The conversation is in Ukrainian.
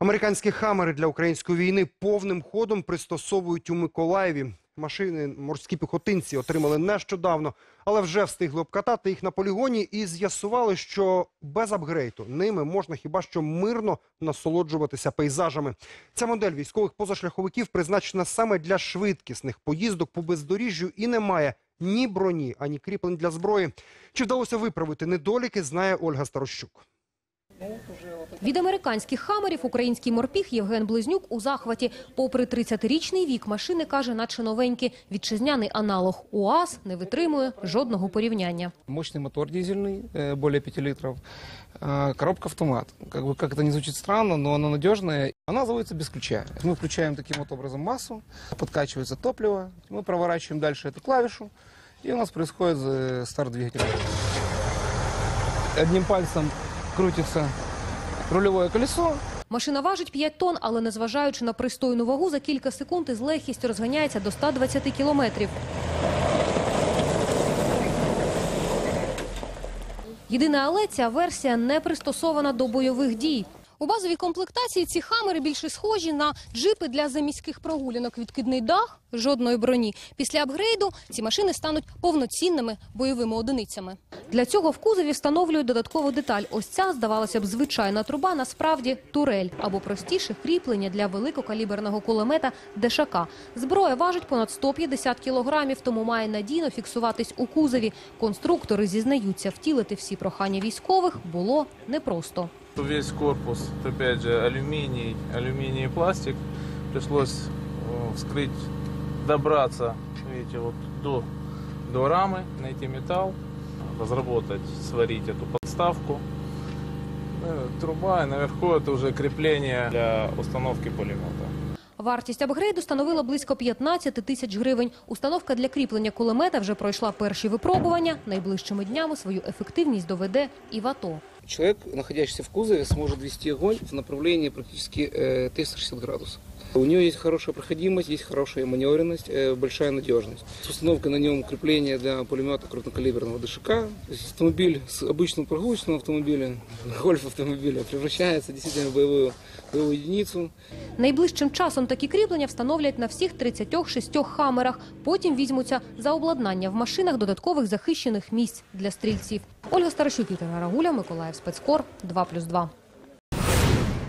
Американські «Хаммери» для української війни повним ходом пристосовують у Миколаєві. Машини морські піхотинці отримали нещодавно, але вже встигли обкатати їх на полігоні і з'ясували, що без апгрейду ними можна хіба що мирно насолоджуватися пейзажами. Ця модель військових позашляховиків призначена саме для швидкісних поїздок по бездоріжжю і не має ні броні, ані кріплень для зброї. Чи вдалося виправити недоліки, знає Ольга Старощук. Від американських «Хаммерів» український морпіг Євген Близнюк у захваті. Попри 30-річний вік, машини, каже, наче новенькі. Вітчизняний аналог УАЗ не витримує жодного порівняння. Мощный мотор дизельный, более 5 литров, коробка автомат. Как это не звучит странно, но она надежная. Она заводится без ключа. Мы включаем таким вот образом массу, подкачивается топливо, мы проворачиваем дальше эту клавишу, и у нас происходит старт двигателя. Одним пальцем крутится рулевое колесо. Машина важить 5 тонн, але незважаючи на пристойну вагу, за кілька секунд із легкістю розганяється до 120 кілометрів. Єдине але, ця версія не пристосована до бойових дій. У базовій комплектації ці «Хаммери» більше схожі на джипи для заміських прогулянок. Відкидний дах, жодної броні. Після апгрейду ці машини стануть повноцінними бойовими одиницями. Для цього в кузові встановлюють додаткову деталь. Ось ця, здавалося б, звичайна труба, насправді турель. Або простіше кріплення для великокаліберного кулемета ДШК. Зброя важить понад 150 кілограмів, тому має надійно фіксуватись у кузові. Конструктори зізнаються, втілити всі прохання військових було непросто. Весь корпус, опять же, алюминий и пластик. Пришлось вскрыть, добраться, видите, вот до рамы, найти металл, разработать, сварить эту подставку. Труба, и наверху это уже крепление для установки пулемета. Вартість апгрейду становила близько 15 тисяч гривень. Установка для кріплення кулемета вже пройшла перші випробування. Найближчими днями свою ефективність доведе і в АТО. Человек, находящийся в кузове, сможет вести огонь в направлении практически 360 градусов. У него есть хорошая проходимость, есть хорошая маневренность, большая надежность. С установкой на нем крепления для пулемета крупнокалиберного ДШК. То есть автомобиль с обычного прогулочного автомобиля, гольф-автомобиля, превращается действительно в боевую единицу. Найближчим часом такі кріплення встановлять на всіх 36 «Хаммерах». Потім візьмуться за обладнання в машинах додаткових захищених місць для стрільців. Ольга Старощук, Віталій Рагуля, Миколаїв, Спецкор, 2+2.